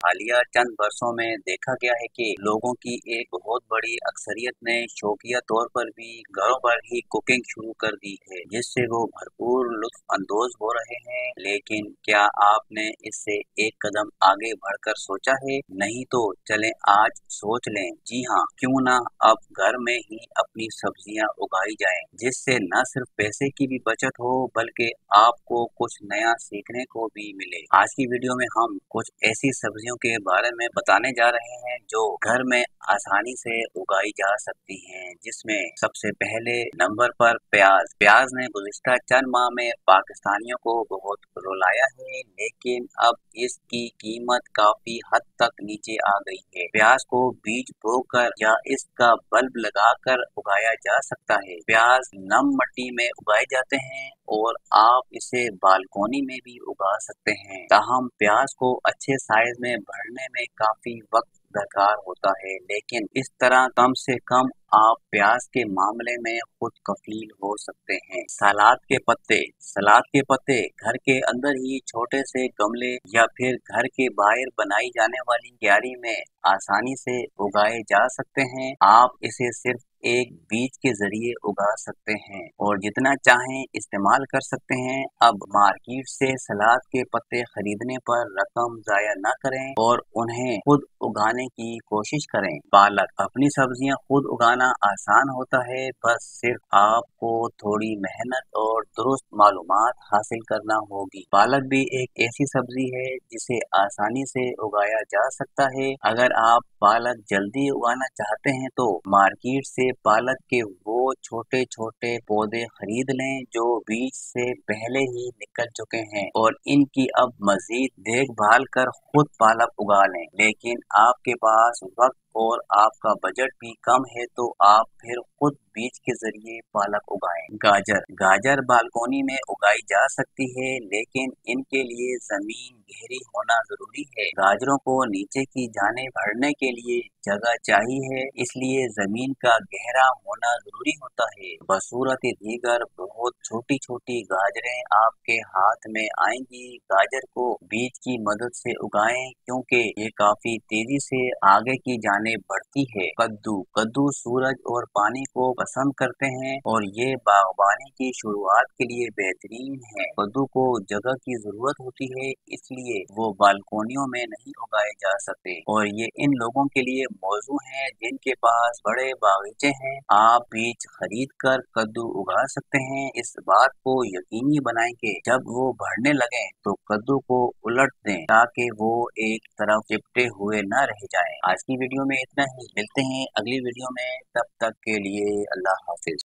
हालिया चंद वर्षों में देखा गया है कि लोगों की एक बहुत बड़ी अक्सरियत ने शौकिया तौर पर भी घरों पर ही कुकिंग शुरू कर दी है, जिससे वो भरपूर लुत्फ अंदोज हो रहे हैं। लेकिन क्या आपने इससे एक कदम आगे बढ़कर सोचा है? नहीं तो चलें आज सोच लें। जी हाँ, क्यों ना अब घर में ही अपनी सब्जियां उगाई जाएं, जिससे न सिर्फ पैसे की भी बचत हो बल्कि आपको कुछ नया सीखने को भी मिले। आज की वीडियो में हम कुछ ऐसी सब्जियों के बारे में बताने जा रहे हैं जो घर में आसानी से उगाई जा सकती हैं, जिसमें सबसे पहले नंबर पर प्याज। प्याज ने गुज़िश्ता चंद माह में पाकिस्तानियों को बहुत रुलाया है, लेकिन अब इसकी कीमत काफी हद तक नीचे आ गई है। प्याज को बीज बोकर या इसका बल्ब लगाकर उगाया जा सकता है। प्याज नम मिट्टी में उगाए जाते हैं और आप इसे बालकोनी में भी उगा सकते हैं। ताहम प्याज को अच्छे साइज में बढ़ने में काफी वक्त दरकार होता है, लेकिन इस तरह कम से कम आप प्याज के मामले में खुद कफील हो सकते हैं। सलाद के पत्ते। सलाद के पत्ते घर के अंदर ही छोटे से गमले या फिर घर के बाहर बनाई जाने वाली क्यारी में आसानी से उगाए जा सकते हैं। आप इसे सिर्फ एक बीज के जरिए उगा सकते हैं और जितना चाहें इस्तेमाल कर सकते हैं। अब मार्केट से सलाद के पत्ते खरीदने पर रकम जाया न करें और उन्हें खुद उगाने की कोशिश करें। पालक। अपनी सब्जियां खुद उगाना आसान होता है, बस सिर्फ आपको थोड़ी मेहनत और दुरुस्त मालूमात हासिल करना होगी। पालक भी एक ऐसी सब्जी है जिसे आसानी से उगाया जा सकता है। अगर आप पालक जल्दी उगाना चाहते हैं तो मार्केट से पालक के वो छोटे छोटे पौधे खरीद लें जो बीज से पहले ही निकल चुके हैं और इनकी अब मजीद देखभाल कर खुद पालक उगा लें। लेकिन आपके पास वक्त और आपका बजट भी कम है तो आप फिर खुद बीज के जरिए पालक उगाएं। गाजर। गाजर बालकोनी में उगाई जा सकती है, लेकिन इनके लिए जमीन गहरी होना जरूरी है। गाजरों को नीचे की जाने बढ़ने के लिए जगह चाहिए, इसलिए जमीन का गहरा होना जरूरी होता है। बसूरत दीगर बहुत छोटी छोटी गाजरें आपके हाथ में आएंगी। गाजर को बीज की मदद से उगाएं क्योंकि ये काफी तेजी से आगे की जाने बढ़ती है। कद्दू। कद्दू सूरज और पानी को पसंद करते हैं और ये बागवानी की शुरुआत के लिए बेहतरीन है। कद्दू को जगह की जरूरत होती है, इसलिए वो बालकोनियों में नहीं उगाए जा सकते और ये इन लोगों के लिए मौजू है जिनके पास बड़े बागीचे हैं। आप बीज खरीद कर कद्दू उगा सकते हैं। इस बात को यकीनी बनाएं कि जब वो बढ़ने लगे तो कद्दू को उलट दें ताकि वो एक तरफ चिपटे हुए न रह जाएं। आज की वीडियो में इतना ही, मिलते हैं अगली वीडियो में, तब तक के लिए अल्लाह हाफिज।